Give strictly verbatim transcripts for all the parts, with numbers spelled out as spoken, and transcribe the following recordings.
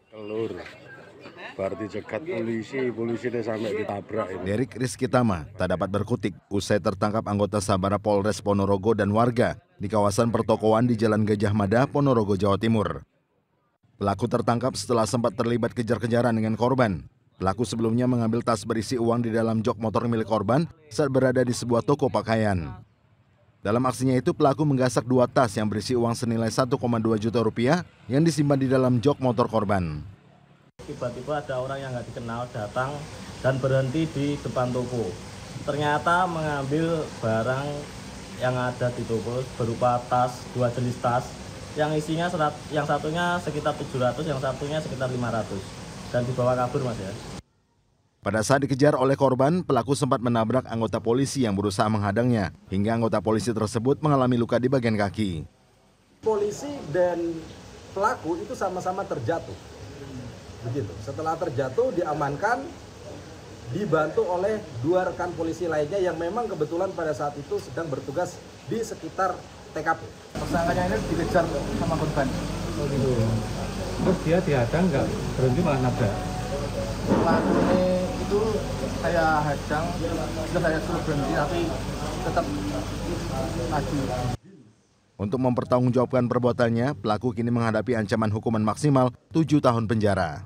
Kelur. Berarti cegat polisi, polisi deh sampai ditabrak ini. Derek Rizky Tama tak dapat berkutik usai tertangkap anggota Sabara Polres Ponorogo dan warga di kawasan pertokoan di Jalan Gajah Mada, Ponorogo, Jawa Timur. Pelaku tertangkap setelah sempat terlibat kejar-kejaran dengan korban. Pelaku sebelumnya mengambil tas berisi uang di dalam jok motor milik korban saat berada di sebuah toko pakaian. Dalam aksinya itu, pelaku menggasak dua tas yang berisi uang senilai satu koma dua juta rupiah yang disimpan di dalam jok motor korban. Tiba-tiba ada orang yang nggak dikenal datang dan berhenti di depan toko. Ternyata mengambil barang yang ada di toko berupa tas, dua jenis tas, yang isinya serat, yang satunya sekitar tujuh ratus, yang satunya sekitar lima ratus, dan dibawa kabur, Mas ya. Pada saat dikejar oleh korban, pelaku sempat menabrak anggota polisi yang berusaha menghadangnya, hingga anggota polisi tersebut mengalami luka di bagian kaki. Polisi dan pelaku itu sama-sama terjatuh. Begitu. Setelah terjatuh diamankan, dibantu oleh dua rekan polisi lainnya yang memang kebetulan pada saat itu sedang bertugas di sekitar T K P. Tersangkanya ini dikejar sama korban. Oh gitu. Terus dia dihadang nggak berhenti malah nabrak. Pelaku ini itu saya hadang, sudah saya suruh berhenti tapi tetap maju. Untuk mempertanggungjawabkan perbuatannya, pelaku kini menghadapi ancaman hukuman maksimal tujuh tahun penjara.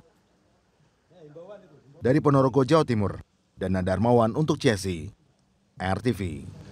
Dari Ponorogo, Jawa Timur, Dana Darmawan untuk C S I R T V.